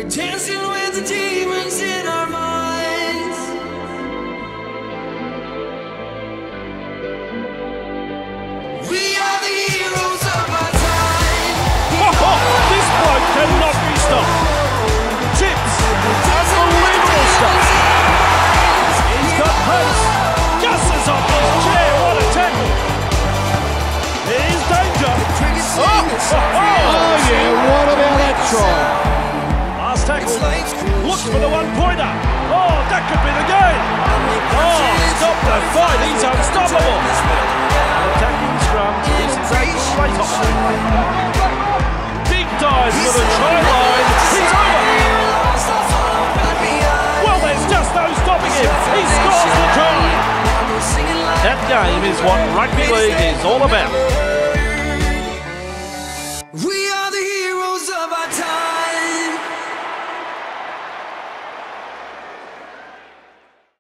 dancing with the demons in our minds. We are the heroes of our time. This bloke cannot be stopped. Tips, unbelievable stuff. He's got pace. Gus's off his chair. What a tackle. Here's danger. Oh yeah, what about that try? Last tackle. Looks for the one-pointer. Oh, that could be the game. Oh, stop the fight. He's unstoppable. Attacking scrum. This is a great option. Big dive for the try line. He's over. Well, there's just no stopping him. He scores the try. That game is what rugby league is all about.